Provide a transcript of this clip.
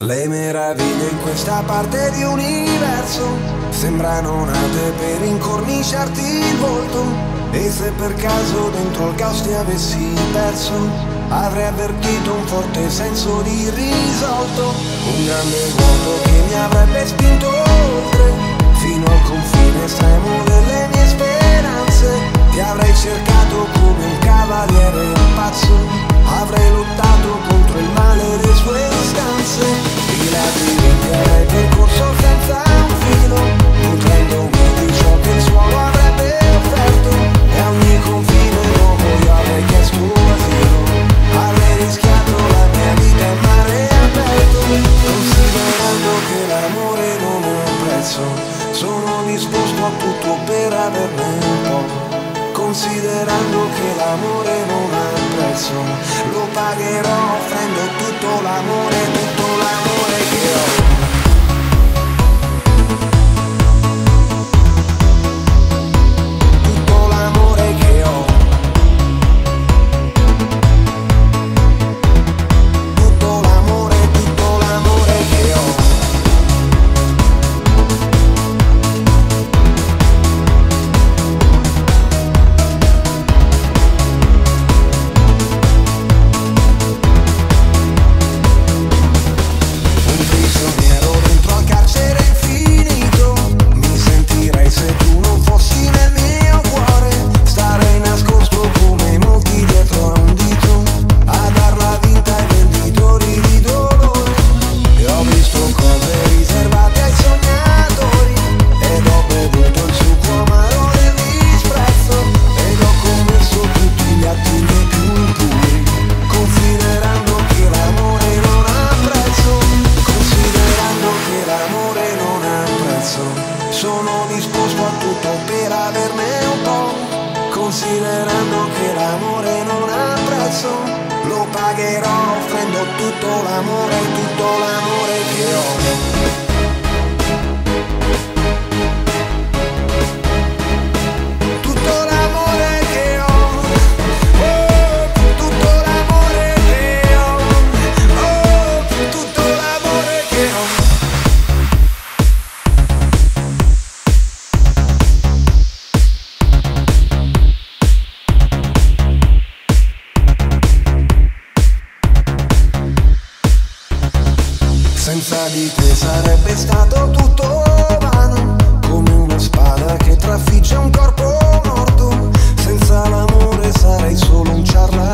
Le meraviglie in questa parte di universo sembrano nate per incorniciarti il volto. E se per caso dentro il caos ti avessi perso, avrei avvertito un forte senso di risolto. Un grande vuoto che mi avrebbe spinto oltre, fino al confine estremo delle mie speranze. Ti avrei cercato come un cavaliere pazzo, avrei lottato contro il male e le sue istanze. I labirinti avrei percorso senza un filo, nutrendomi di ciò che il suolo avrebbe offerto. E a ogni confine nuovo io avrei chiesto asilo, avrei rischiato la mia vita in mare aperto. Considerando che l'amore non ha un prezzo, sono disposto a tutto per averne un po'. Considerando che l'amore non ha un prezzo, lo pagherò offrendo tutto l'amore che ho. Tutto l'amore che ho. Tutto l'amore che ho. Sono disposto a tutto per averne un po'. Considerando che l'amore non ha prezzo, lo pagherò offrendo tutto l'amore che ho. Senza di te sarebbe stato tutto vano, come una spada che trafigge un corpo morto. Senza l'amore sarei solo un ciarlatano.